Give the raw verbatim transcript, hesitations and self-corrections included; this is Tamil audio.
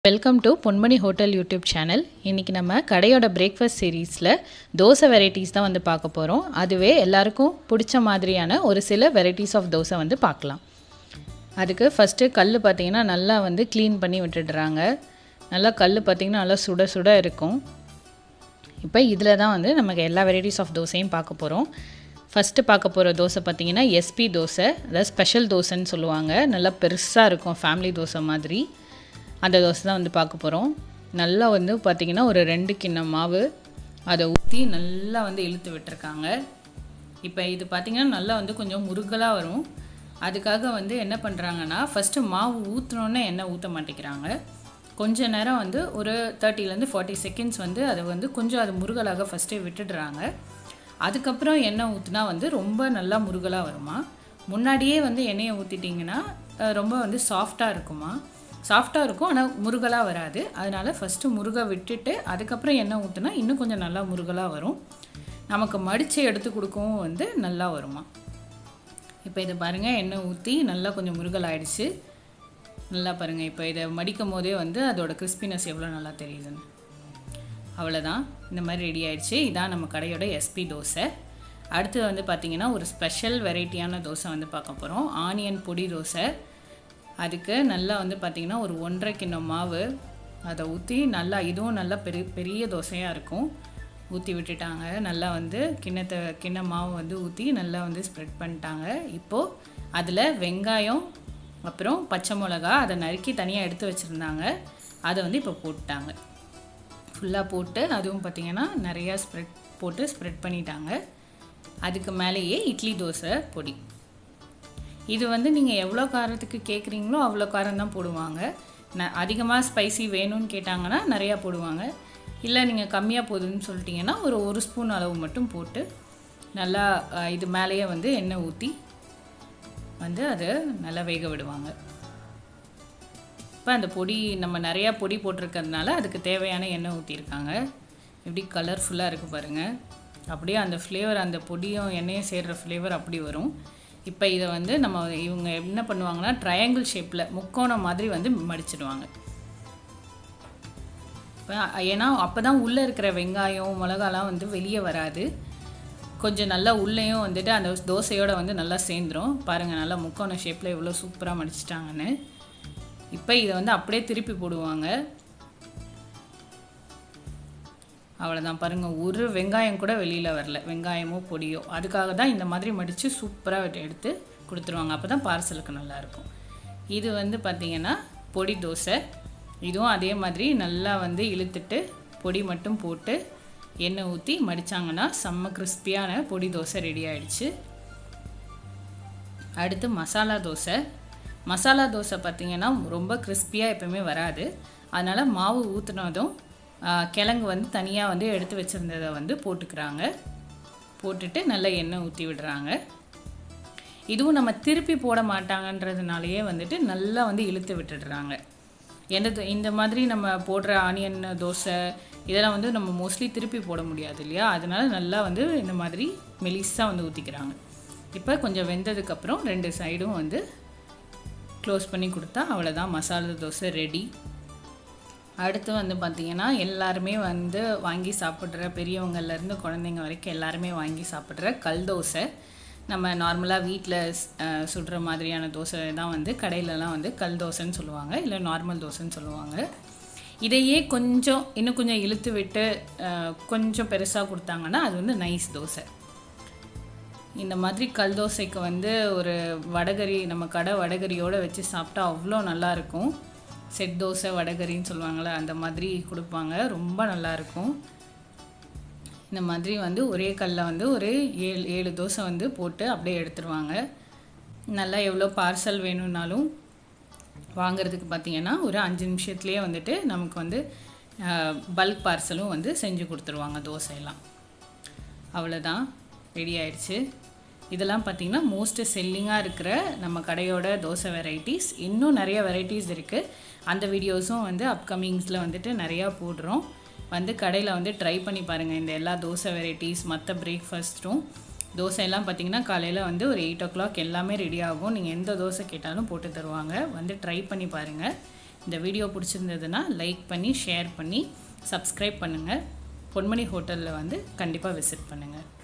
Welcome to Ponmani hotel YouTube channel. இன்றைக்கி நம்ம கடையோட பிரேக்ஃபாஸ்ட் சீரீஸில் தோசை வெரைட்டிஸ் தான் வந்து பார்க்க போகிறோம். அதுவே எல்லாருக்கும் பிடிச்ச மாதிரியான ஒரு சில வெரைட்டிஸ் ஆஃப் தோசை வந்து பார்க்கலாம். அதுக்கு ஃபஸ்ட்டு கல் பார்த்திங்கன்னா நல்லா வந்து க்ளீன் பண்ணி விட்டுடுறாங்க. நல்லா கல் பார்த்திங்கன்னா நல்லா சுட சுட இருக்கும். இப்போ இதில் தான் வந்து நமக்கு எல்லா வெரைட்டிஸ் ஆஃப் தோசையும் பார்க்க போகிறோம். ஃபஸ்ட்டு பார்க்க போகிற தோசை பார்த்திங்கன்னா எஸ்பி தோசை, அதாவது ஸ்பெஷல் தோசைன்னு சொல்லுவாங்க. நல்லா பெருசாக இருக்கும், ஃபேமிலி தோசை மாதிரி. அந்த தோசை தான் வந்து பார்க்க போகிறோம். நல்லா வந்து பார்த்திங்கன்னா ஒரு ரெண்டு கிண்ணம் மாவு அதை ஊற்றி நல்லா வந்து இழுத்து விட்டுருக்காங்க. இப்போ இது பார்த்திங்கன்னா நல்லா வந்து கொஞ்சம் முருகலாக வரும். அதுக்காக வந்து என்ன பண்ணுறாங்கன்னா, ஃபஸ்ட்டு மாவு ஊற்றினோன்னே எண்ணெய் ஊற்ற மாட்டேங்கிறாங்க. கொஞ்ச நேரம் வந்து ஒரு தேர்ட்டிலேருந்து ஃபார்ட்டி செகண்ட்ஸ் வந்து அதை வந்து கொஞ்சம் அது முருகலாக ஃபஸ்ட்டே விட்டுடுறாங்க. அதுக்கப்புறம் எண்ணெய் ஊற்றினா வந்து ரொம்ப நல்லா முருகலாக வருமா. முன்னாடியே வந்து எண்ணெயை ஊற்றிட்டிங்கன்னா ரொம்ப வந்து சாஃப்டாக இருக்குமா. சாஃப்டாக இருக்கும், ஆனால் முருகலாக வராது. அதனால் ஃபஸ்ட்டு முருகை விட்டுட்டு அதுக்கப்புறம் எண்ணெய் ஊற்றினா இன்னும் கொஞ்சம் நல்லா முருகலாக வரும். நமக்கு மடித்து எடுத்து கொடுக்கவும் வந்து நல்லா வருமா. இப்போ இதை பாருங்கள், எண்ணெய் ஊற்றி நல்லா கொஞ்சம் முருகல் ஆகிடுச்சு. நல்லா பாருங்கள், இப்போ இதை மடிக்கும் போதே வந்து அதோட கிறிஸ்பினஸ் எவ்வளோ நல்லா தெரியுதுன்னு. அவ்வளோதான், இந்த மாதிரி ரெடி ஆகிடுச்சு. இதான் நம்ம கடையோட எஸ்பி தோசை. அடுத்து வந்து பார்த்திங்கன்னா ஒரு ஸ்பெஷல் வெரைட்டியான தோசை வந்து பார்க்க போகிறோம். ஆனியன் பொடி தோசை. அதுக்கு நல்லா வந்து பார்த்திங்கன்னா ஒரு ஒன்றரை கிண்ணம் மாவு அதை ஊற்றி நல்லா, இதுவும் நல்லா பெரிய பெரிய தோசையாக இருக்கும், ஊற்றி விட்டுட்டாங்க. நல்லா வந்து கிண்ணத்தை கிண்ண மாவு வந்து ஊற்றி நல்லா வந்து ஸ்ப்ரெட் பண்ணிட்டாங்க. இப்போது அதில் வெங்காயம் அப்புறம் பச்சை மிளகா அதை நறுக்கி தனியாக எடுத்து வச்சுருந்தாங்க. அதை வந்து இப்போ போட்டாங்க. ஃபுல்லாக போட்டு அதுவும் பார்த்திங்கன்னா நிறையா ஸ்ப்ரெட் போட்டு ஸ்ப்ரெட் பண்ணிட்டாங்க. அதுக்கு மேலேயே இட்லி தோசை பொடி. இது வந்து நீங்கள் எவ்வளோ காரத்துக்கு கேட்குறீங்களோ அவ்வளோ காரம் தான் போடுவாங்க. ந அதிகமாக ஸ்பைசி வேணும்னு கேட்டாங்கன்னா நிறையா போடுவாங்க. இல்லை நீங்கள் கம்மியாக போதுன்னு சொல்லிட்டிங்கன்னா ஒரு ஒரு ஸ்பூன் அளவு மட்டும் போட்டு நல்லா இது மேலேயே வந்து எண்ணெய் ஊற்றி வந்து அதை நல்லா வேக விடுவாங்க. இப்போ அந்த பொடி நம்ம நிறையா பொடி போட்டிருக்கிறதுனால அதுக்கு தேவையான எண்ணெய் ஊற்றிருக்காங்க. எப்படி கலர்ஃபுல்லாக இருக்குது பாருங்கள். அப்படியே அந்த ஃப்ளேவர், அந்த பொடியும் எண்ணெயும் சேர்கிற ஃப்ளேவர் அப்படி வரும். இப்போ இதை வந்து நம்ம இவங்க என்ன பண்ணுவாங்கன்னா ட்ரையாங்கிள் ஷேப்பில் முக்கோணம் மாதிரி வந்து மடிச்சிடுவாங்க. இப்போ ஏன்னா அப்போ தான் உள்ளே இருக்கிற வெங்காயம் மிளகாலாம் வந்து வெளியே வராது. கொஞ்சம் நல்லா உள்ளேயும் வந்துட்டு அந்த தோசையோடு வந்து நல்லா சேர்ந்துடும். பாருங்கள், நல்லா முக்கோண ஷேப்பில் எவ்வளோ சூப்பராக மடிச்சிட்டாங்கன்னு. இப்போ இதை வந்து அப்படியே திருப்பி போடுவாங்க. அவ்வளோதான் பாருங்கள், ஒரு வெங்காயம் கூட வெளியில் வரல, வெங்காயமோ பொடியோ. அதுக்காக தான் இந்த மாதிரி மடித்து சூப்பராக எடுத்து கொடுத்துருவாங்க. அப்போ தான் பார்சலுக்கு நல்லாயிருக்கும். இது வந்து பார்த்திங்கன்னா பொடி தோசை. இதுவும் அதே மாதிரி நல்லா வந்து இழுத்துட்டு பொடி மட்டும் போட்டு எண்ணெய் ஊற்றி மடித்தாங்கன்னா செம்ம கிறிஸ்பியான பொடி தோசை ரெடி ஆகிடுச்சு. அடுத்து மசாலா தோசை. மசாலா தோசை பார்த்திங்கன்னா ரொம்ப கிறிஸ்பியாக எப்போவுமே வராது. அதனால் மாவு ஊற்றுனதும் கிழங்கு வந்து தனியாக வந்து எடுத்து வச்சுருந்ததை வந்து போட்டுக்கிறாங்க. போட்டுட்டு நல்லா எண்ணெய் ஊற்றி விடுறாங்க. இதுவும் நம்ம திருப்பி போட மாட்டாங்கன்றதுனாலேயே வந்துட்டு நல்லா வந்து இழுத்து விட்டுடுறாங்க. எந்த இந்த மாதிரி நம்ம போடுற ஆனியன் தோசை இதெல்லாம் வந்து நம்ம மோஸ்ட்லி திருப்பி போட முடியாது இல்லையா. அதனால நல்லா வந்து இந்த மாதிரி மெலிசாக வந்து ஊற்றிக்கிறாங்க. இப்போ கொஞ்சம் வெந்ததுக்கப்புறம் ரெண்டு சைடும் வந்து க்ளோஸ் பண்ணி கொடுத்தா அவ்வளோதான், மசாலா தோசை ரெடி. அடுத்து வந்து பார்த்திங்கன்னா எல்லாருமே வந்து வாங்கி சாப்பிட்ற, பெரியவங்கள்லேருந்து குழந்தைங்க வரைக்கும் எல்லாருமே வாங்கி சாப்பிட்ற கல் தோசை. நம்ம நார்மலாக வீட்டில் சுடுற மாதிரியான தோசை தான் வந்து கடையிலலாம் வந்து கல் தோசைன்னு சொல்லுவாங்க, இல்லை நார்மல் தோசைன்னு சொல்லுவாங்க. இதையே கொஞ்சம் இன்னும் கொஞ்சம் இழுத்து விட்டு கொஞ்சம் பெருசாக கொடுத்தாங்கன்னா அது வந்து நைஸ் தோசை. இந்த மாதிரி கல் தோசைக்கு வந்து ஒரு வடகரி, நம்ம கடை வடகரியோடு வச்சு சாப்பிட்டா அவ்வளோ நல்லாயிருக்கும். செட் தோசை வடகரின்னு சொல்லுவாங்கள்ல, அந்த மாதிரி கொடுப்பாங்க, ரொம்ப நல்லாயிருக்கும். இந்த மாதிரி வந்து ஒரே கல்லில் வந்து ஒரு ஏழு ஏழு தோசை வந்து போட்டு அப்படியே எடுத்துருவாங்க. நல்லா எவ்வளோ பார்சல் வேணும்னாலும் வாங்கிறதுக்கு பார்த்திங்கன்னா ஒரு அஞ்சு நிமிஷத்துலேயே வந்துட்டு நமக்கு வந்து பல்க் பார்சலும் வந்து செஞ்சு கொடுத்துருவாங்க தோசையெல்லாம். அவ்வளோதான், ரெடி ஆயிடுச்சு. இதெல்லாம் பார்த்திங்கன்னா மோஸ்ட்டு செல்லிங்காக இருக்கிற நம்ம கடையோட தோசை வெரைட்டிஸ். இன்னும் நிறைய வெரைட்டிஸ் இருக்குது. அந்த வீடியோஸும் வந்து அப்கமிங்ஸில் வந்துட்டு நிறையா போடுறோம். வந்து கடையில் வந்து ட்ரை பண்ணி பாருங்கள் இந்த எல்லா தோசை வெரைட்டிஸ். மற்ற பிரேக்ஃபாஸ்ட்டும் தோசையெல்லாம் பார்த்திங்கன்னா காலையில் வந்து ஒரு எயிட் ஓ கிளாக் எல்லாமே ரெடி ஆகும். நீங்கள் எந்த தோசை கேட்டாலும் போட்டு தருவாங்க. வந்து ட்ரை பண்ணி பாருங்கள். இந்த வீடியோ பிடிச்சிருந்ததுன்னா லைக் பண்ணி ஷேர் பண்ணி சப்ஸ்கிரைப் பண்ணுங்கள். பொன்மணி ஹோட்டலில் வந்து கண்டிப்பாக விசிட் பண்ணுங்கள்.